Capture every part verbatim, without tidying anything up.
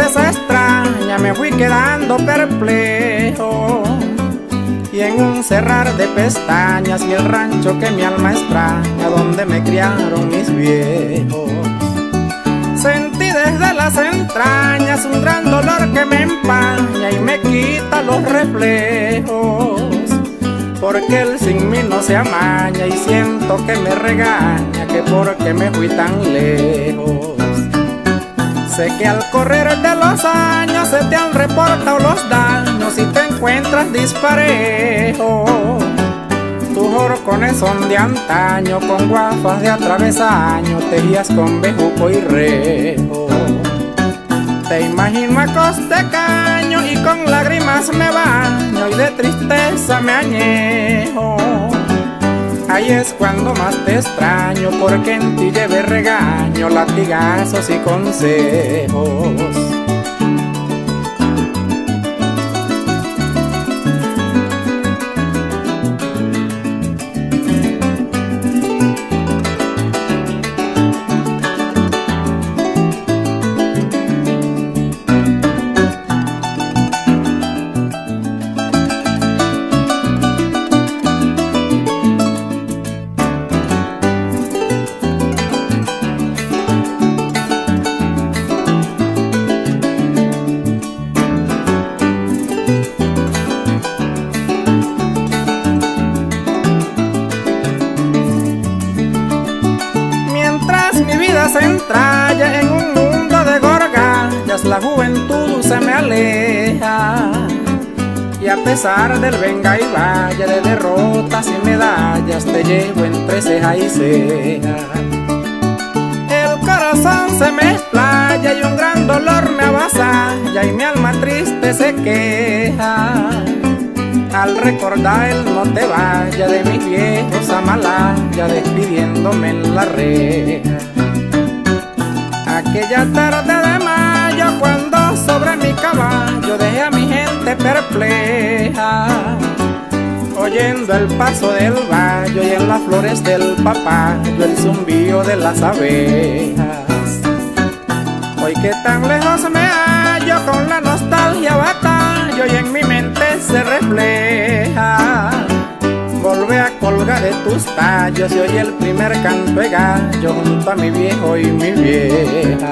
esa extraña me fui quedando perplejo, y en un cerrar de pestañas vi el rancho que mi alma extraña, donde me criaron mis viejos. Sentí desde las entrañas un gran dolor que me empaña y me quita los reflejos, porque él sin mí no se amaña y siento que me regaña, que porque me fui tan lejos. Sé que al correr de los años se te han reportado los daños y te encuentras disparejo. Tus horcones son de antaño, con guafas de atravesaño, tejías con bejuco y rejo. Te imagino a costecaño y con lágrimas me baño y de tristeza me añejo. Ahí es cuando más te extraño, porque en ti llevé regaño, latigazos y consejos. Mi vida se entralla en un mundo de gorgallas, la juventud se me aleja, y a pesar del venga y vaya, de derrotas y medallas, te llevo entre ceja y ceja. El corazón se me explaya y un gran dolor me avasalla, y mi alma triste se queja al recordar el no te vaya de mis viejos amalaya, despidiéndome en la reja. Aquella tarde de mayo, cuando sobre mi caballo dejé a mi gente perpleja, oyendo el paso del vallo y en las flores del papayo el zumbío de las abejas. Hoy que tan lejos me hallo, con la nostalgia batallo y en mi mente se refleja. Volvé a colgar de tus tallos y oí el primer canto de gallo junto a mi viejo y mi vieja.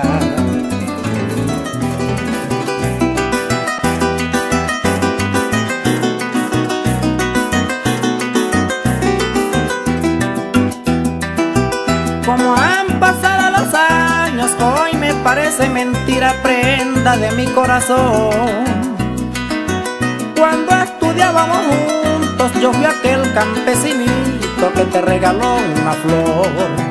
Como han pasado los años, hoy me parece mentira prenda de mi corazón. Cuando estudiábamos juntos, yo fui aquel campesinito que te regaló una flor.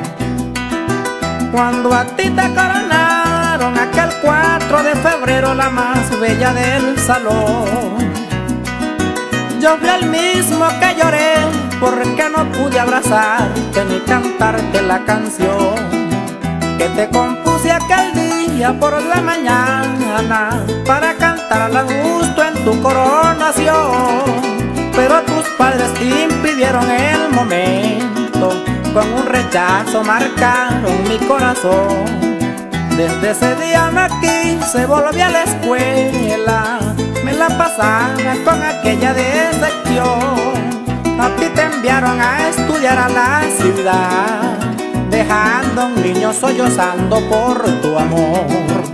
Cuando a ti te coronaron aquel cuatro de febrero, la más bella del salón, yo fui el mismo que lloré porque no pude abrazarte ni cantarte la canción que te compuse aquel día por la mañana para cantarla a gusto en tu coronación. Pero tus padres te impidieron el momento, con un rechazo marcaron mi corazón. Desde ese día no quise volver a la escuela, me la pasaba con aquella decepción. A ti te enviaron a estudiar a la ciudad, dejando a un niño sollozando por tu amor.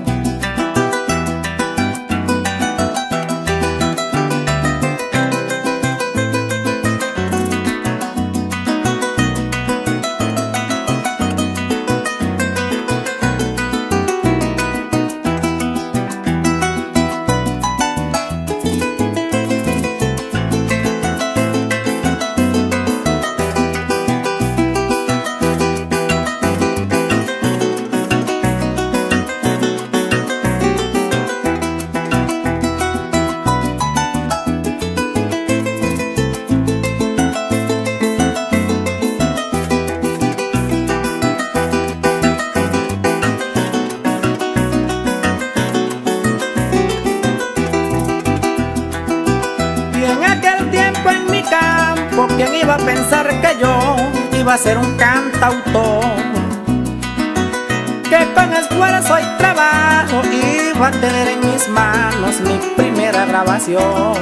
¿Quién iba a pensar que yo iba a ser un cantautor? Que con esfuerzo y trabajo iba iba a tener en mis manos mi primera grabación.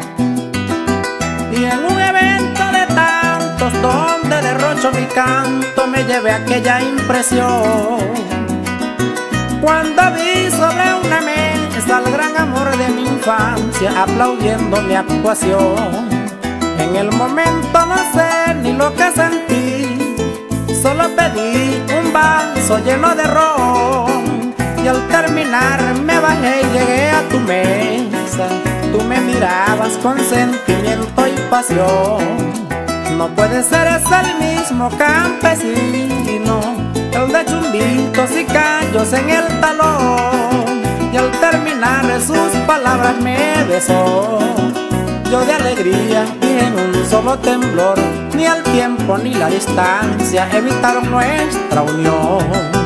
Y en un evento de tantos donde derrocho mi canto me llevé aquella impresión. Cuando vi sobre una mesa al gran amor de mi infancia aplaudiendo mi actuación. En el momento no sé ni lo que sentí, solo pedí un vaso lleno de ron. Y al terminar me bajé y llegué a tu mesa. Tú me mirabas con sentimiento y pasión. No puede ser, es el mismo campesino, el de chumbitos y callos en el talón. Y al terminar sus palabras me besó. Yo de alegría y en un solo temblor, ni el tiempo ni la distancia evitaron nuestra unión.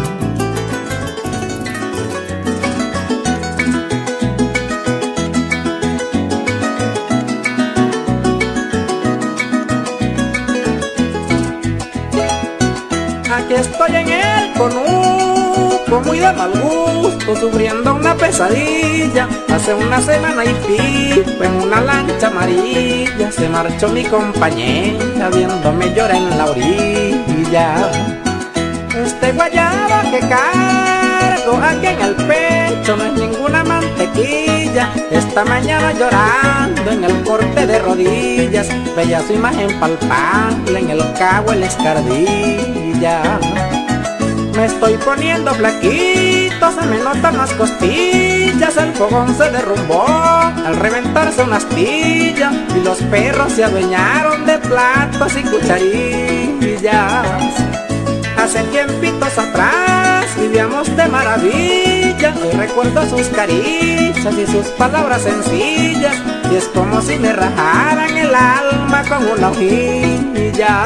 Aquí estoy en el conuco, muy de mal gusto, sufriendo una pesadilla. Hace una semana y pico en una lancha amarilla se marchó mi compañera, viéndome llorar en la orilla. Este guayaba que cargo aquí en el pecho no es ninguna mantequilla. Esta mañana llorando en el corte de rodillas veía su imagen palpable en el cabo el escardilla. Me estoy poniendo flaquito, se me notan las costillas. El fogón se derrumbó al reventarse una astilla y los perros se adueñaron de platos y cucharillas. Hace tiempitos atrás vivíamos de maravilla. Hoy recuerdo sus caricias y sus palabras sencillas, y es como si me rajaran el alma con una hojilla.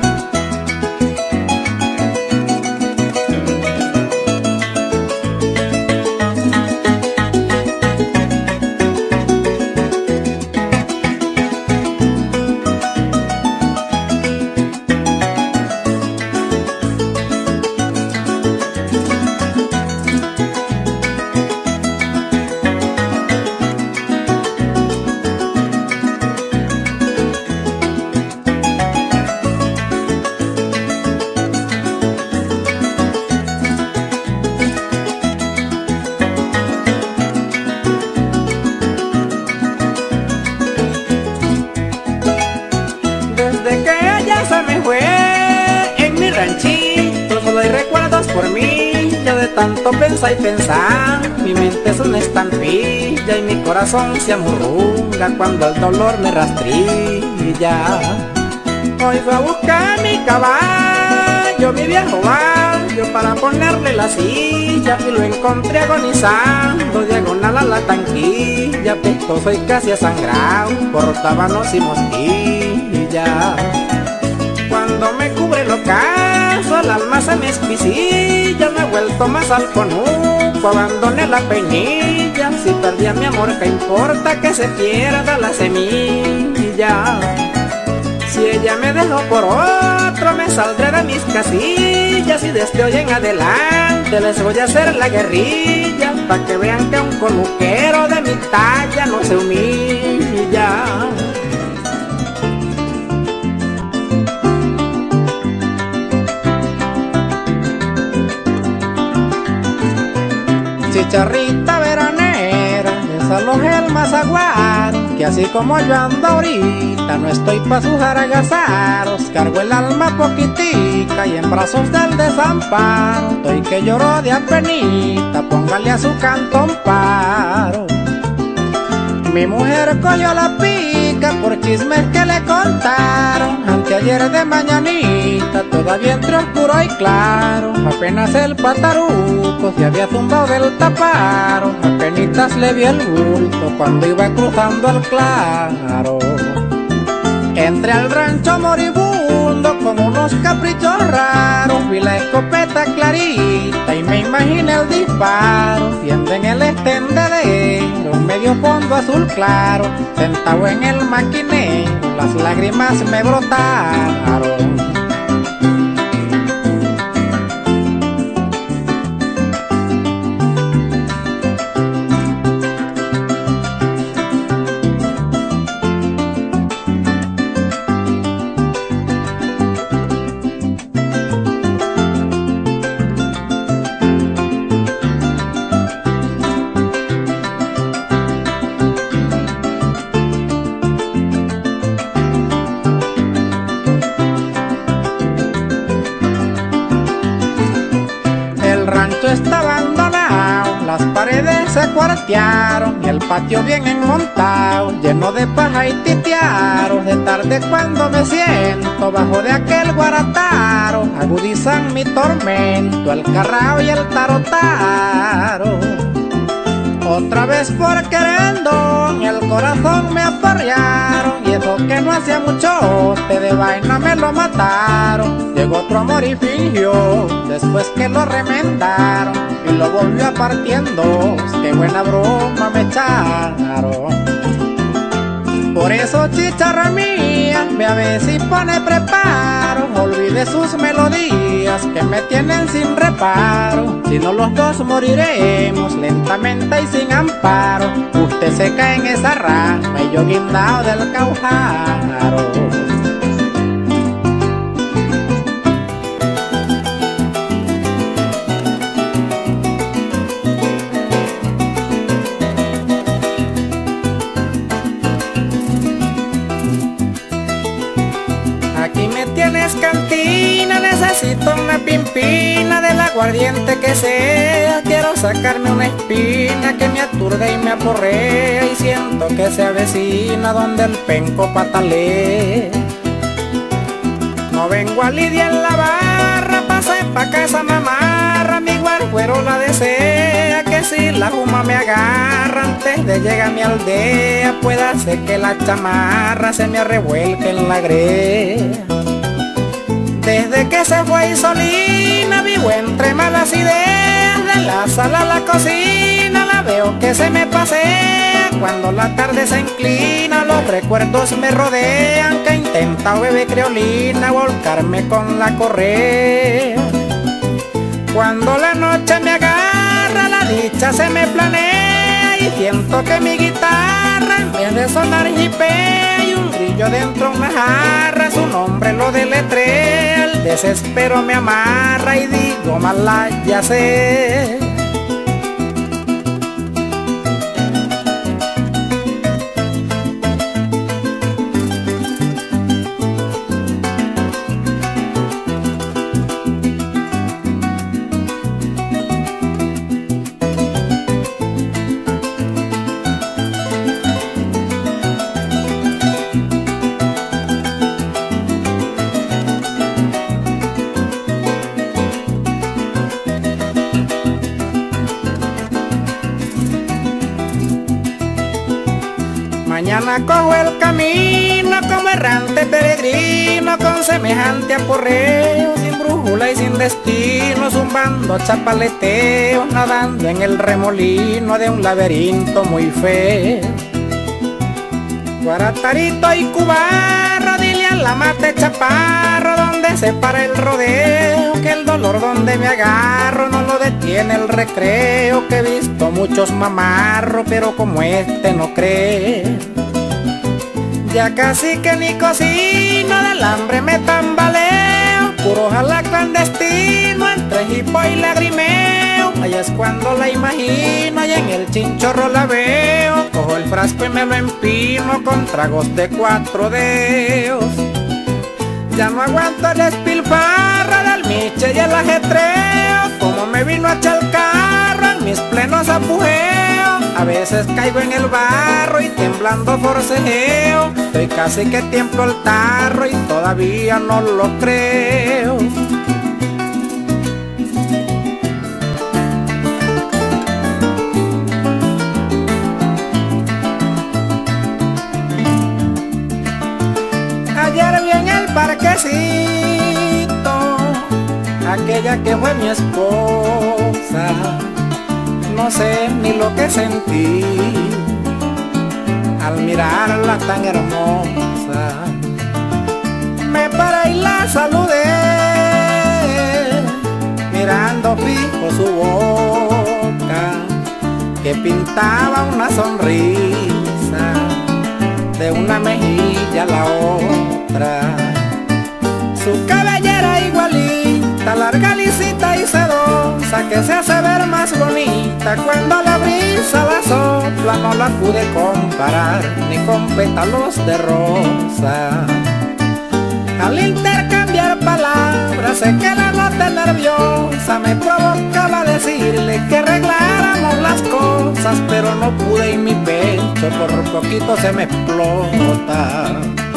Desde que ella se me fue en mi ranchito, solo hay recuerdos por mí. Ya de tanto pensar y pensar, mi mente es una estampilla y mi corazón se amurruga cuando el dolor me rastrilla. Hoy fui a buscar mi caballo, mi viejo barrio, para ponerle la silla, y lo encontré agonizando diagonal a la tanquilla, pestoso y casi sangrado por tábanos y mosquillas. Cuando me cubre el ocaso, el alma se me espicilla, me he vuelto más al conuco, abandoné la peinilla. Si perdí a mi amor, ¿qué importa que se pierda la semilla? Si ella me dejó por otro, me saldré de mis casillas, y desde hoy en adelante les voy a hacer la guerrilla, pa' que vean que un conuquero de mi talla no se humilla. Chicharrita veranera, desaloje el mazaguar, que así como yo ando ahorita, no estoy pa' sus haragazaros. Cargo el alma poquitica y en brazos del desamparo, estoy que lloro de apenita, póngale a su canto un paro. Mi mujer cogió la pica por chismes que le contaron anteayer de mañanita, todavía entre oscuro y claro. Apenas el pataruco se había zumbado del taparo, apenitas le vi el bulto cuando iba cruzando el claro. Entré al rancho moribundo con unos caprichos raros, vi la escopeta clarita y me imaginé el disparo, viendo en el extendedero un medio fondo azul claro, sentado en el maquinero, las lágrimas me brotaron. cuartearon y el patio bien enmontado, lleno de paja y titiaros. De tarde cuando me siento bajo de aquel guarataro, agudizan mi tormento el carrao y el tarotaro. Otra vez por querendón el corazón me aporrearon, y eso que no hacía mucho te de vaina me lo mataron. Llegó otro amor y fingió después que lo remendaron, y lo volvió a partiendo, qué buena broma me echaron. Por eso chicharra mía, ve a ver si pone preparo, olvide sus melodías que me tienen sin reparo. Si no los dos moriremos lentamente y sin amparo, usted se cae en esa rama y yo guindado del caujaro. Aquí me tienes cantina, necesito una pimpina del aguardiente que sea. Quiero sacarme una espina que me aturde y me aporrea, y siento que se avecina donde el penco patalea. No vengo a lidiar en la barra, pase pa' casa mamarra, mi guarguero la desea, que si la juma me agarra antes de llegar a mi aldea, pueda ser que la chamarra se me revuelque en la grea. Desde que se fue Isolina vivo entre malas ideas, de la sala a la cocina la veo que se me pasea. Cuando la tarde se inclina los recuerdos me rodean, que intenta bebé creolina volcarme con la correa. Cuando la noche me agarra la dicha se me planea, y siento que mi guitarra en vez de sonar jipea, y un grillo dentro de una jarra su nombre lo deletrea. El desespero me amarra y digo mala ya sé. Mañana cojo el camino como errante peregrino, con semejante aporreo, sin brújula y sin destino, zumbando chapaleteo, nadando en el remolino de un laberinto muy feo. Guaratarito y cubarro, dile a la mate chaparro, donde se para el rodeo, que el dolor donde me agarro no lo detiene el recreo, que he visto muchos mamarros, pero como este no cree. Ya casi que ni cocino, del hambre me tambaleo, puro jala clandestino, entre hipo y lagrimeo. Ahí es cuando la imagino y en el chinchorro la veo, cojo el frasco y me lo empino con tragos de cuatro dedos. Ya no aguanto el despilfarro del miche y el ajetreo, como me vino a echar el carro en mis plenos apujeos. A veces caigo en el barro y temblando forcejeo, estoy casi que tiemblo el tarro y todavía no lo creo. Ayer vi en el parquecito aquella que fue mi esposa, no sé ni lo que sentí al mirarla tan hermosa. Me paré y la saludé, mirando fijo su boca, que pintaba una sonrisa de una mejilla a la otra. Su cabellera igualita, larga, lisita y sedosa, que se hace ver más bonita cuando la brisa la sopla. No la pude comparar ni con pétalos de rosa. Al intercambiar palabras sé que la nota nerviosa me provocaba decirle que arregláramos las cosas, pero no pude y mi pecho por poquito se me explota.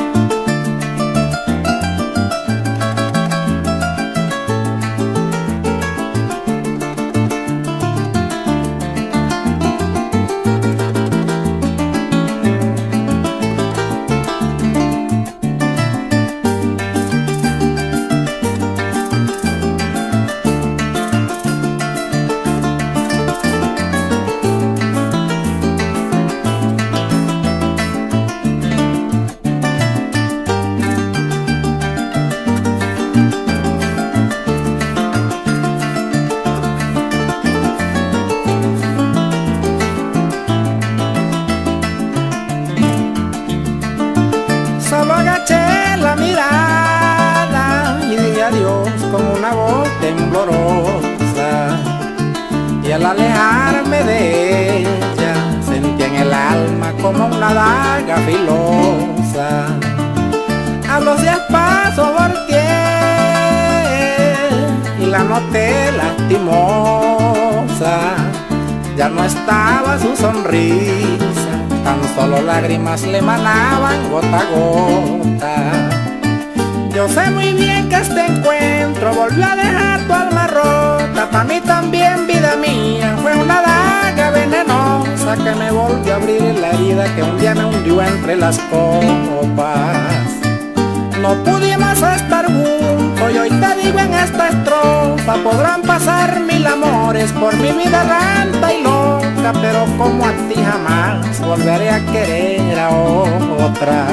Solo agaché la mirada y dije adiós con una voz temblorosa, y al alejarme de ella sentí en el alma como una daga filosa. A los diez pasos volteé y la noté lastimosa. Ya no estaba su sonrisa, tan solo lágrimas le manaban gota a gota. Yo sé muy bien que este encuentro volvió a dejar tu alma rota. Pa' mí también, vida mía, fue una daga venenosa que me volvió a abrir la herida que un día me hundió entre las copas. No pudimos estar juntos y hoy te digo en esta estrofa: podrán pasar mil amores por mi vida errante y loca, pero como a ti jamás volveré a querer a otra.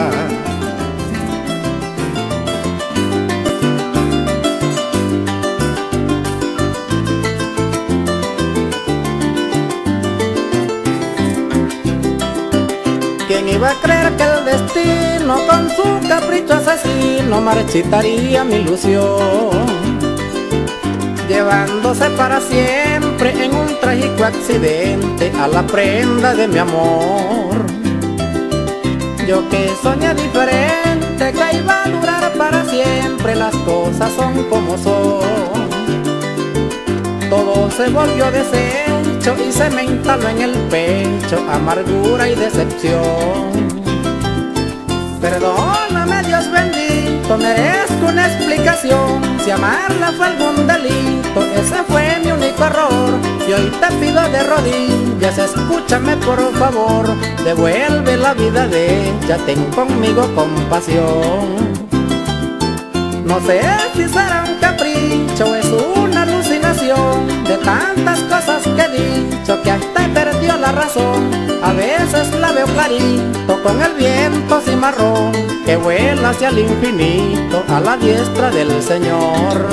¿Quién iba a creer que el destino con su capricho asesino marchitaría mi ilusión, llevándose para siempre en un trágico accidente a la prenda de mi amor? Yo que soñé diferente, que iba a durar para siempre, las cosas son como son. Todo se volvió deshecho y se me instaló en el pecho amargura y decepción. Perdóname, Dios bendito, merezco una explicación. Si amarla fue algún delito, ese fue mi único error. Y hoy te pido de rodillas, escúchame por favor. Devuelve la vida de ella, ten conmigo compasión. No sé si será un capricho, es una alucinación de tantas cosas que he dicho que hasta he perdido la razón. A veces la veo clarito con el viento cimarrón que vuela hacia el infinito a la diestra del Señor.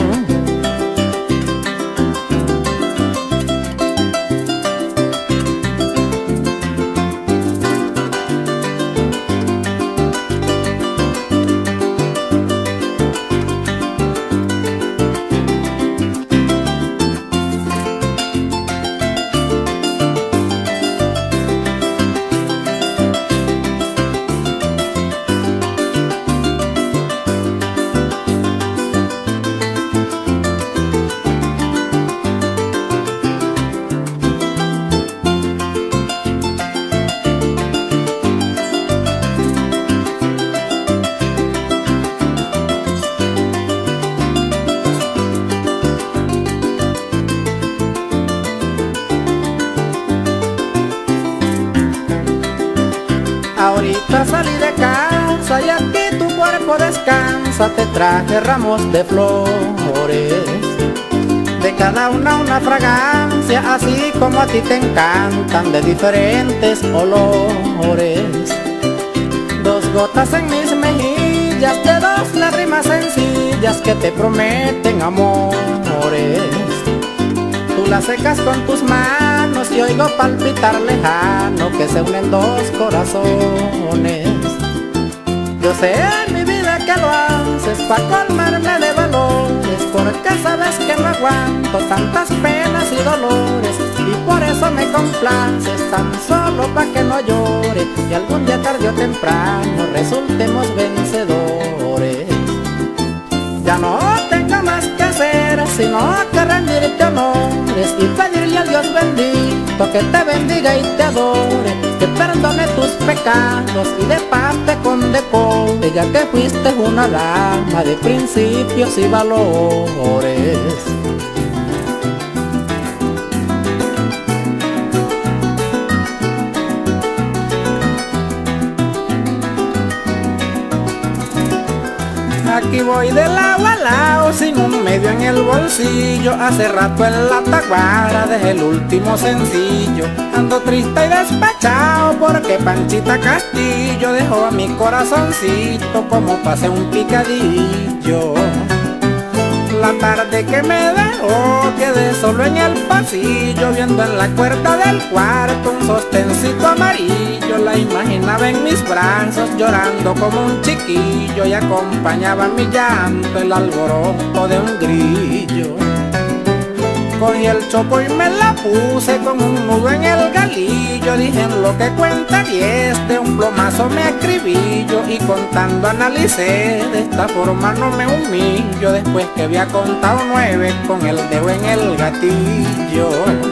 Ahorita salí de casa y aquí tu cuerpo descansa. Te traje ramos de flores, de cada una una fragancia, así como a ti te encantan, de diferentes olores. Dos gotas en mis mejillas, de dos lágrimas sencillas que te prometen amores. Tú las secas con tus manos y oigo palpitar lejano que se unen dos corazones. Yo sé en mi vida que lo haces pa' colmarme de valores, porque sabes que no aguanto tantas penas y dolores, y por eso me complaces tan solo pa' que no llore, y algún día tarde o temprano resultemos vencedores. sino que rendirte honores y pedirle al Dios bendito que te bendiga y te adore, que perdone tus pecados y de paz te condecore, ya que fuiste una dama de principios y valores. Aquí voy de lado a lado sin un medio en el bolsillo. Hace rato en la Taguara dejé el último sencillo. Ando triste y despechado porque Panchita Castillo dejó a mi corazoncito como pase un picadillo. La tarde que me dejó quedé solo en el pasillo, viendo en la puerta del cuarto un sostencito amarillo. La imaginaba en mis brazos llorando como un chiquillo y acompañaba mi llanto el alboroto de un grillo. Cogí el chopo y me la puse con un nudo en el galillo. Dije en lo que cuenta diez, de un plomazo me escribillo. Y contando analicé, de esta forma no me humillo. Después que había contado nueve con el dedo en el gatillo.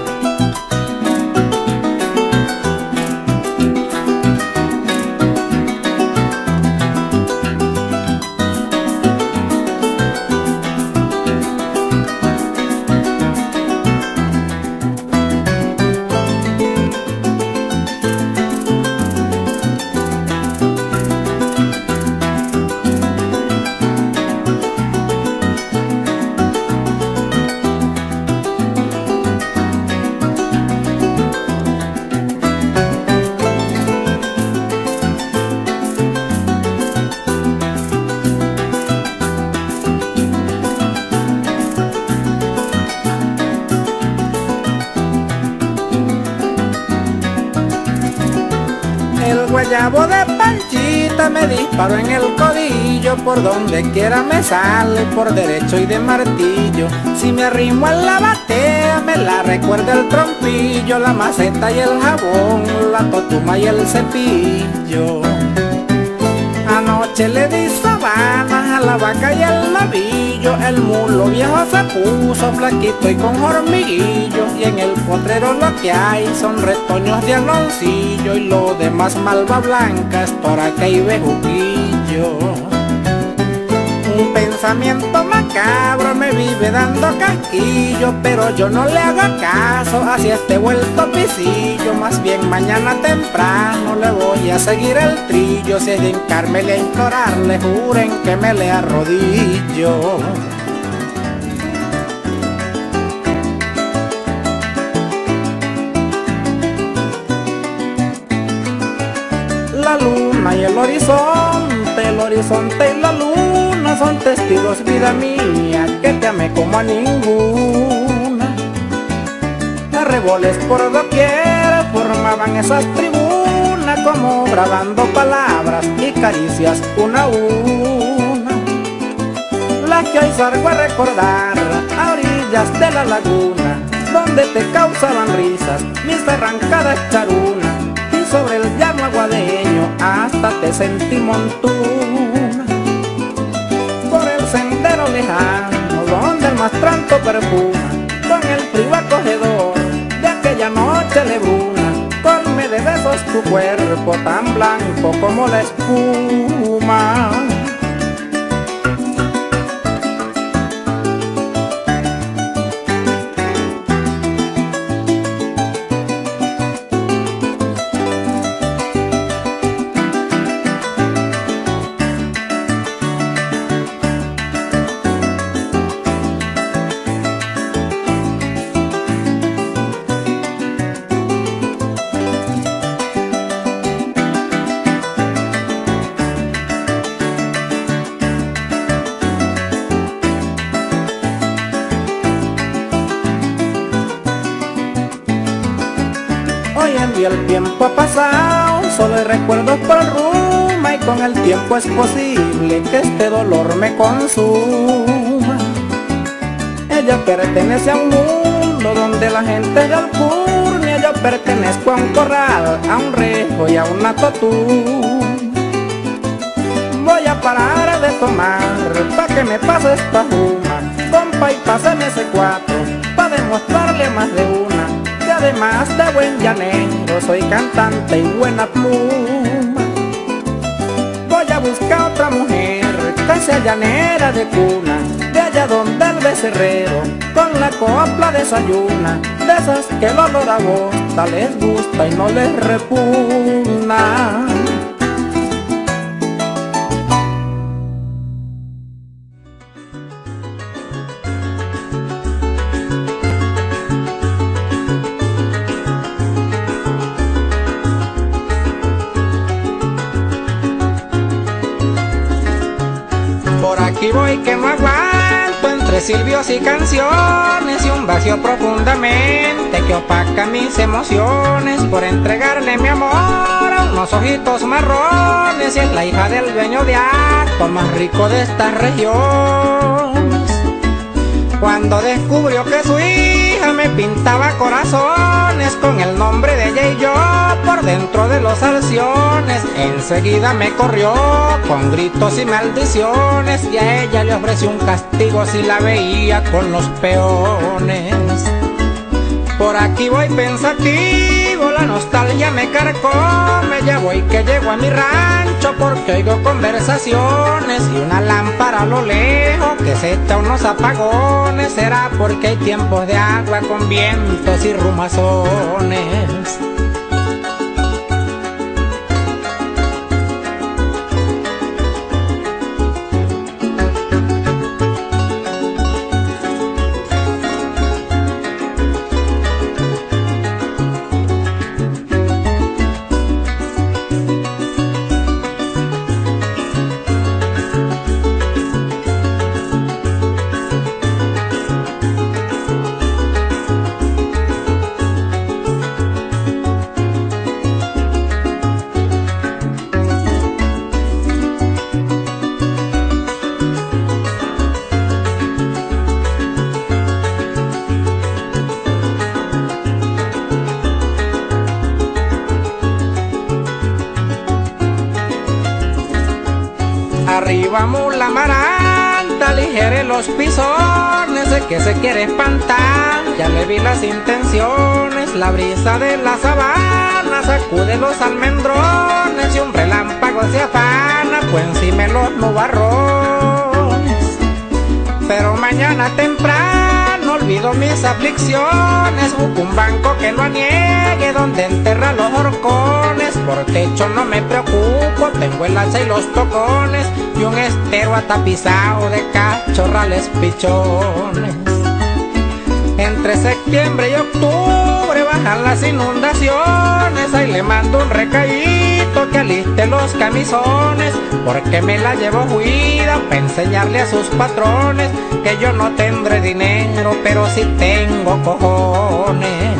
El guayabo de Panchita me disparó en el codillo. Por donde quiera me sale, por derecho y de martillo. Si me arrimo en la batea, me la recuerda el trompillo, la maceta y el jabón, la totuma y el cepillo. Anoche le di sabanas a la vaca y el novillo. El mulo viejo se puso flaquito y con hormiguillo. Y en el potrero lo que hay son retoños de aloncillo. Y lo demás malva blanca es toraca y bejuquillo. Un pensamiento macabro me vive dando casquillo, pero yo no le hago caso hacia este vuelto pisillo. Más bien mañana temprano le voy a seguir el trillo. Si es de hincármele a implorarle, juren que me le arrodillo. La luna y el horizonte, el horizonte y la luna son testigos, vida mía, que te amé como a ninguna. Arreboles por doquier formaban esas tribunas, como grabando palabras y caricias una a una. Las que hoy salgo a recordar a orillas de la laguna, donde te causaban risas mis arrancadas charunas. Sobre el llano aguadeño hasta te sentí montuna. Por el sendero lejano donde el mastranto perfuma, con el frío acogedor de aquella noche lebruna, colme de besos tu cuerpo tan blanco como la espuma. Hoy en día el tiempo ha pasado, solo hay recuerdos por Ruma, y con el tiempo es posible que este dolor me consuma. Ella pertenece a un mundo donde la gente es de alcurnia. Yo pertenezco a un corral, a un rejo y a una totú. Voy a parar de tomar pa' que me pase esta juma, con copa y pásame ese cuatro, pa' demostrarle a más de una que además de buen llanero soy cantante y buena pluma. Voy a buscar otra mujer que sea llanera de cuna, de allá donde el becerrero con la copla desayuna, de esas que el olor a bosta les gusta y no les repugna. Por aquí voy que no aguanto entre silbios y canciones y un vacío profundamente que opaca mis emociones por entregarle mi amor a unos ojitos marrones, y es la hija del dueño de acto más rico de esta región. Cuando descubrió que su hija me pintaba corazones con el nombre de ella y yo por dentro de los alciones, enseguida me corrió con gritos y maldiciones, y a ella le ofreció un castigo si la veía con los peones. Por aquí voy pensativo, la nostalgia me carcome, ya voy que llego a mi rancho porque oigo conversaciones y una lámpara a lo lejos que se echa unos apagones. Será porque hay tiempos de agua con vientos y rumazones. Arriba mula maranta, ligere los pisones, de que se quiere espantar, ya le vi las intenciones. La brisa de la sabana sacude los almendrones y un relámpago se afana, pues encima los nubarrones. Pero mañana temprano olvido mis aflicciones, busco un banco que lo aniegue donde enterra los horcones. Por techo no me preocupo, tengo el hacha y los tocones y un estero atapizado de cachorrales pichones. Entre septiembre y octubre bajan las inundaciones, ahí le mando un recadito que aliste los camisones, porque me la llevo juida para enseñarle a sus patrones que yo no tendré dinero, pero sí tengo cojones.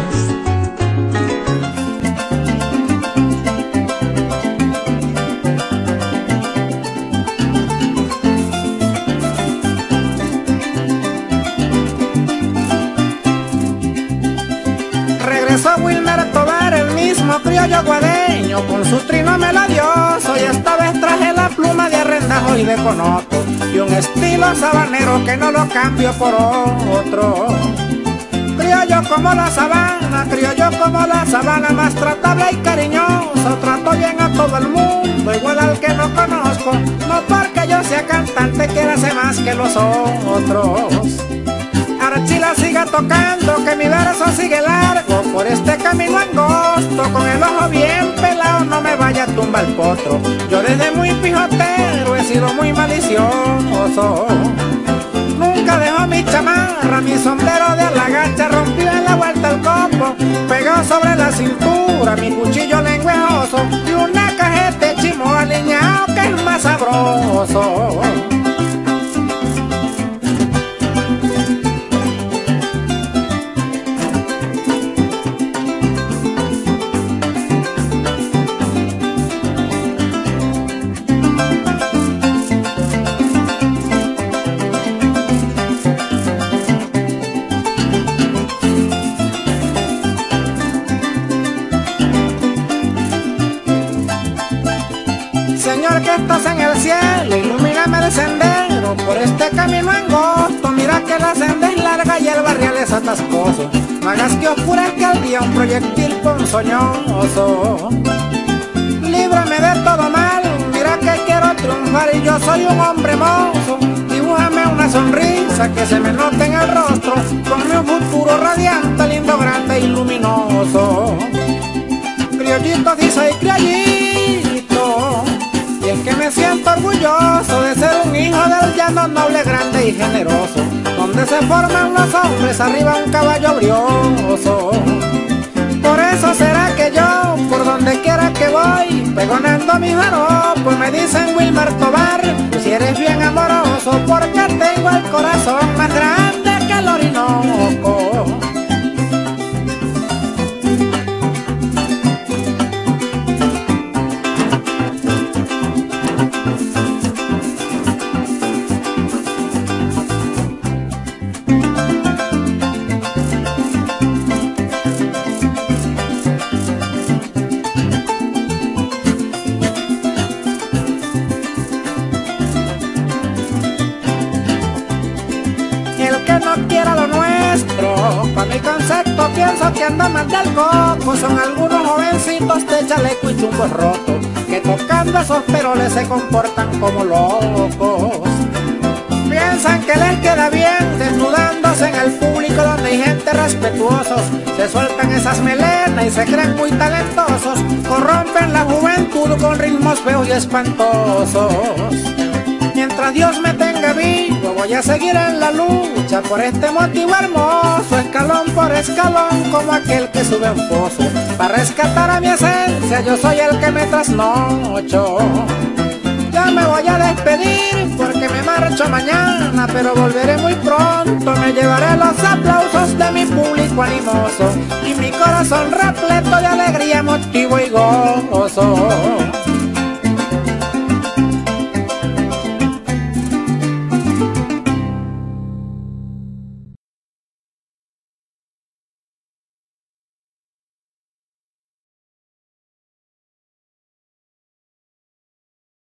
Regresó Wilmer Tobar, el mismo criollo guadeño, con su trino melodioso, y esta vez traje la pluma de arrendajo y de conoto, y un estilo sabanero que no lo cambio por otro. Criollo como la sabana, criollo como la sabana, más tratable y cariñoso, trato bien a todo el mundo, igual al que no conozco, no porque yo sea cantante quiera ser más que los otros. Archila siga tocando, que mi verso sigue largo por este camino angosto, con el ojo bien pelado no me vaya a tumbar el potro. Yo desde muy pijotero he sido muy malicioso, nunca dejo mi chamarra, mi sombrero de alagacha rompido en la vuelta al copo, pegado sobre la cintura, mi cuchillo lengüejoso y una cajeta de chimo aliñado que es más sabroso. Señor que estás en el cielo, ilumíname el sendero por este camino angosto, pronto, mira que la senda es larga y el barrial es atascoso. No hagas que oscurezca el día un proyectil ponzoñoso. Líbrame de todo mal, mira que quiero triunfar y yo soy un hombre mozo. Dibújame una sonrisa que se me note en el rostro, ponme un futuro radiante, lindo, grande y luminoso. Criollito, sí soy criollito, y es que me siento orgulloso de ser un hijo del llano noble, grande y generoso, donde se forman los hombres arriba un caballo brioso. Por eso será que yo, por donde quiera que voy, pregonando mi joropo, me dicen Wilmer Tobar, tú si eres bien amoroso, porque tengo el corazón más grande que el Orinoco. No quiera lo nuestro, con mi concepto pienso que anda más del coco. Son algunos jovencitos de chaleco y chumbos rotos, que tocando esos peroles se comportan como locos. Piensan que les queda bien desnudándose en el público donde hay gente respetuosos. Se sueltan esas melenas y se creen muy talentosos, corrompen la juventud con ritmos feos y espantosos. Mientras Dios me tenga vivo, voy a seguir en la lucha por este motivo hermoso, escalón por escalón, como aquel que sube a un pozo. Para rescatar a mi esencia, yo soy el que me trasnocho. Ya me voy a despedir porque me marcho mañana, pero volveré muy pronto. Me llevaré los aplausos de mi público animoso y mi corazón repleto de alegría, motivo y gozo.